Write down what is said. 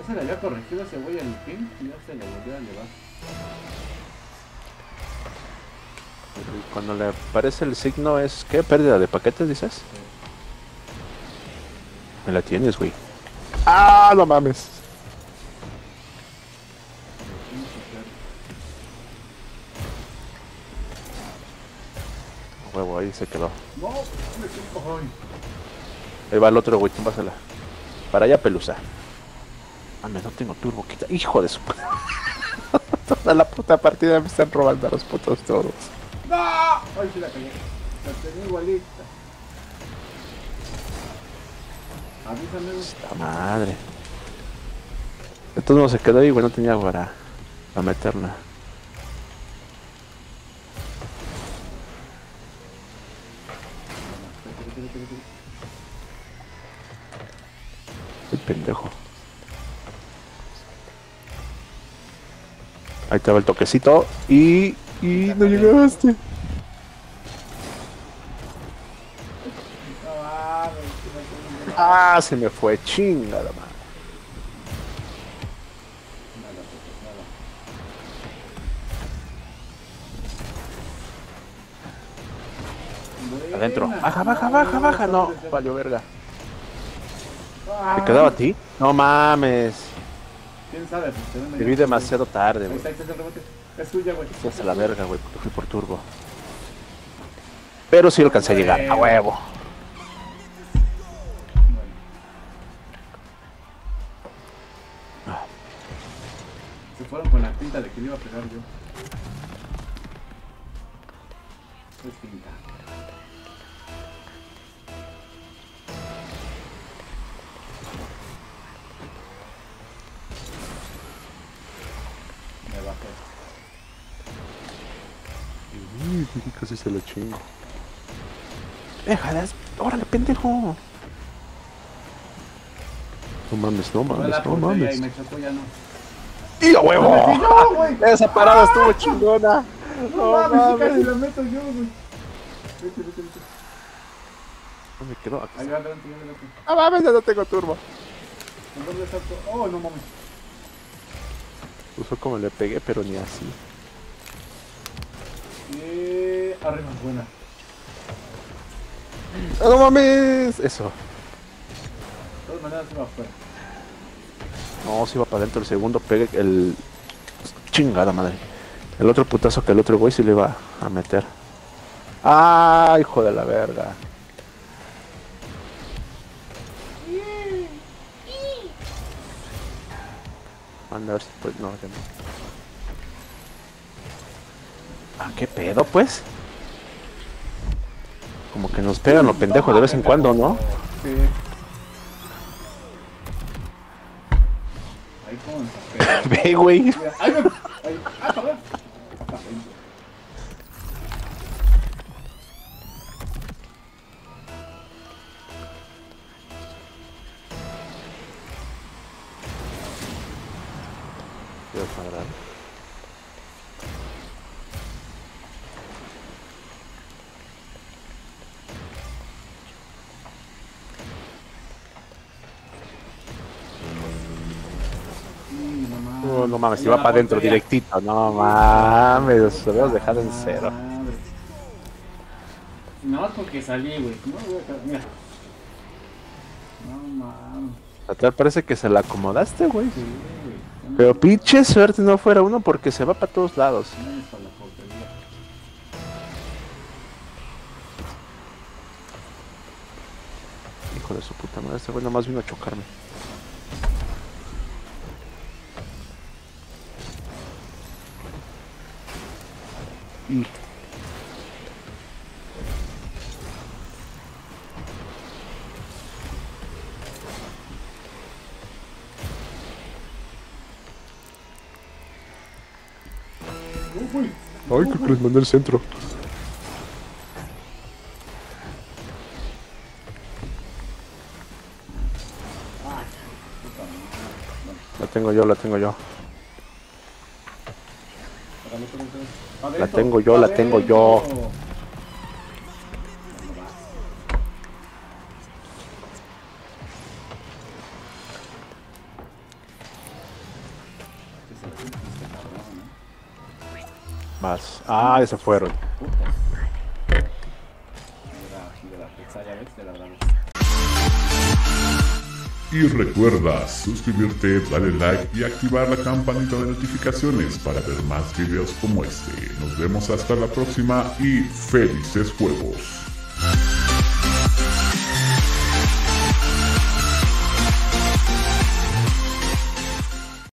se le había corregido ese güey el pin y ya se le volvió a elevar. Cuando le aparece el signo es... ¿Qué? ¿Pérdida de paquetes, dices? Sí. Me la tienes, güey. ¡Ah, no mames! Huevo, ahí se quedó. No, me quedo. Ahí va el otro, güey, túmbasela. Para allá, pelusa. Mame, no tengo turbo, quita. Hijo de su... Toda la puta partida me están robando a los putos todos. ¡No! Ay, sí la cagué. La tenía igualita. Avísame, güey. Esta madre. De todos modos se quedó ahí, güey, no tenía para meterla. El pendejo. Ahí te va el toquecito y no llegaste. Ah, se me fue, chingada madre. Adentro. Baja, baja, baja, baja. No, valió verga. ¿Te quedaba a ti? No mames. ¿Quién sabe? Te vi demasiado tarde, güey. Ahí está el rebote. Es tuya, güey. Estás a la verga, güey, porque fui por turbo. Pero sí alcancé a llegar, a huevo. Se fueron con la pinta de que le iba a pegar yo. Es pinta. Me bajé. Casi se lo chingo. Déjalas, órale, pendejo. No mames, no mames, no mames. Y me chocó, ya no. ¡Y a huevo! ¡No, güey! Esa parada estuvo chingona. No mames, sí casi la meto yo, güey. Vete, vete, vete. No me quedo aquí. Ahí va adelante, ya adelante. Ah, mames, ya no tengo turbo. ¿En dónde está tu...? Oh, no mames. Justo como le pegué, pero ni así. Arriba, buena. ¡Ah, no mames! Eso. De todas maneras se va afuera. No, si va para adentro el segundo, pegue el... Chingada madre. El otro putazo que el otro güey sí le iba a meter. ¡Ah, hijo de la verga! Anda, a ver si pues no, ya no. Ah, ¿qué pedo, pues? Como que nos pegan lo pendejo de vez en cuando, ¿no? Sí. Ahí con Ve, güey. mira, ahí me... Ahí. Ah, para ver. No, no mames, si va para adentro directito. No mames, los habíamos dejado en cero. Nada más porque salí, güey. No, güey, mira. No mames. A tal parece que se la acomodaste, güey. Sí, güey. Pero pinche suerte no fuera uno porque se va para todos lados. No es para la portería. Hijo de su puta madre, este güey nomás vino a chocarme. Y... Uy. Ay, creo que les mandé el centro. La tengo yo, la tengo yo. La tengo yo, la tengo yo. Más. Ah, ya se fueron. Y recuerda suscribirte, darle like y activar la campanita de notificaciones para ver más videos como este. Nos vemos hasta la próxima y felices juegos.